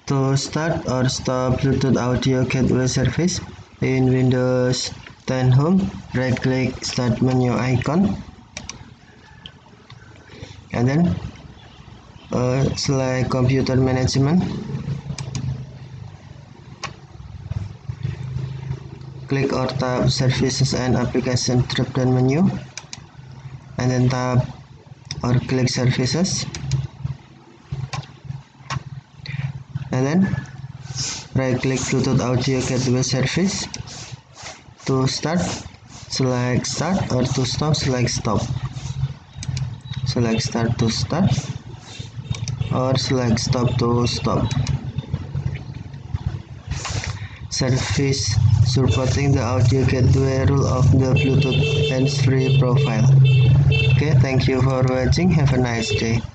To start or stop Bluetooth audio gateway service in Windows 10 Home, right-click Start menu icon, and then select Computer Management. Click or tap Services and Application drop-down menu, and then tap or click Services, and then right-click Bluetooth audio gateway service. To start, select Start, or to stop, select Stop. Select Start to start, or select Stop to stop. Service supporting the audio gateway rule of the Bluetooth hands-free profile. Okay, thank you for watching. Have a nice day.